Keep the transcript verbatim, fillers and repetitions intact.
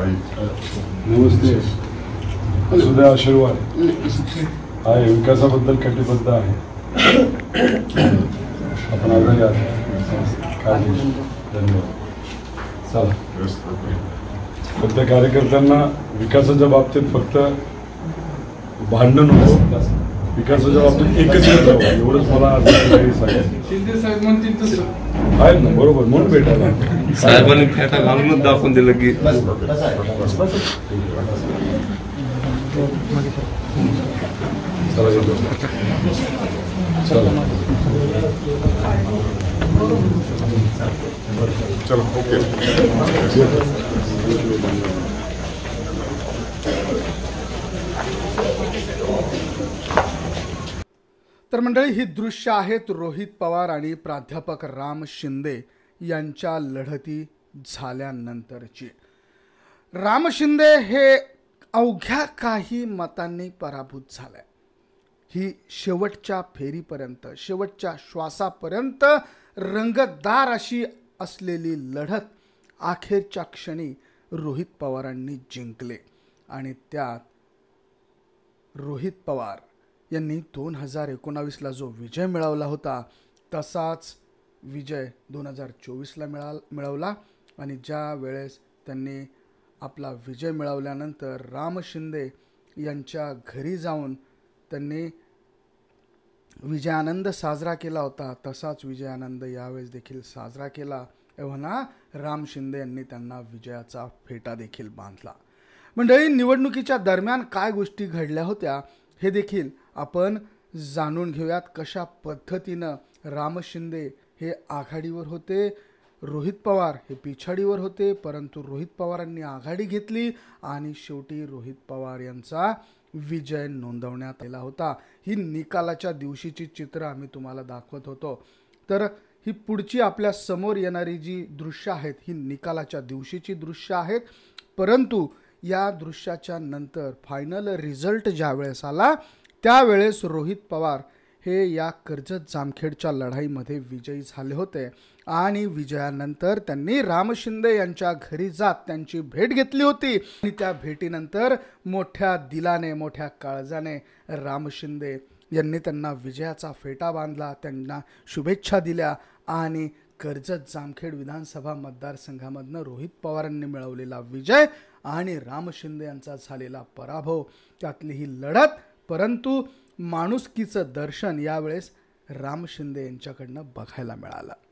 नमस्ते. सुद्धा आशीर्वाद आहे, विकासाबद्दल कटिबद्ध आहे. आपण आग्रह घ्या. धन्यवाद. चला, फक्त कार्यकर्त्यांना विकासाच्या बाबतीत फक्त भांडण नको, विकासाच्या बाबतीत एकत्रित राहू एवढंच मला सांगायचं. शिंदे साहेब म्हणतील तसं आहेत ना, बरोबर, म्हणून भेटायला साहेबांनी फेटा घालूनच दाखवून दिलं की चलो ओके. तर मंडळी, ही दृश्य आहेत रोहित पवार आणि प्राध्यापक राम शिंदे यांच्या लढती झाल्यानंतरची. राम शिंदे हे अवघ्या काही मतांनी पराभूत झाले. ही शेवटच्या फेरीपर्यंत, शेवटच्या श्वासापर्यंत रंगतदार अशी असलेली लढत अखेरच्या क्षणी रोहित पवारांनी जिंकले. आणि त्यात रोहित पवार यांनी दोन हजार एकोणावीसला जो विजय मिळवला होता तसाच विजय दोन हजार चोवीसला मिळा मिळवला आणि ज्या वेळेस त्यांनी आपला विजय मिळवल्यानंतर राम शिंदे यांच्या घरी जाऊन त्यांनी विजयानंद साजरा केला होता, तसाच विजयानंद यावेळेस देखील साजरा केला. एव्हा राम शिंदे यांनी त्यांना विजयाचा फेटा देखील बांधला. मंडळी, निवडणुकीच्या दरम्यान काय गोष्टी घडल्या होत्या हे देखील आपण जाणून घेऊयात. कशा पद्धतीनं राम शिंदे हे आघाडीवर होते, रोहित पवार हे पिछाडीवर होते, परंतु रोहित पवारांनी आघाडी घेतली आणि शेवटी रोहित पवार यांचा विजय नोंदवण्यात आला होता. ही निकालाच्या दिवशीची चित्र आम्ही तुम्हाला दाखवत होतो. तर ही पुढची आपल्या समोर येणारी जी दृश्य आहेत ही निकालाच्या दिवशीची दृश्य आहेत, परंतु या दृश्याच्या नंतर फायनल रिझल्ट ज्या वेळेस आला त्यावेळेस रोहित पवार हे या कर्जत जामखेडच्या लढाईमध्ये विजयी झाले होते. आणि विजयानंतर त्यांनी राम शिंदे यांच्या घरी जात त्यांची भेट घेतली होती आणि त्या भेटीनंतर मोठ्या दिलाने, मोठ्या काळजाने राम शिंदे यांनी त्यांना विजयाचा फेटा बांधला, त्यांना शुभेच्छा दिल्या आणि कर्जत जामखेड विधानसभा मतदारसंघामधनं रोहित पवारांनी मिळवलेला विजय आणि राम शिंदे यांचा झालेला पराभव, त्यातली ही लढत, परंतु माणुसकीचं दर्शन यावेळेस राम शिंदे यांच्याकडनं बघायला मिळालं.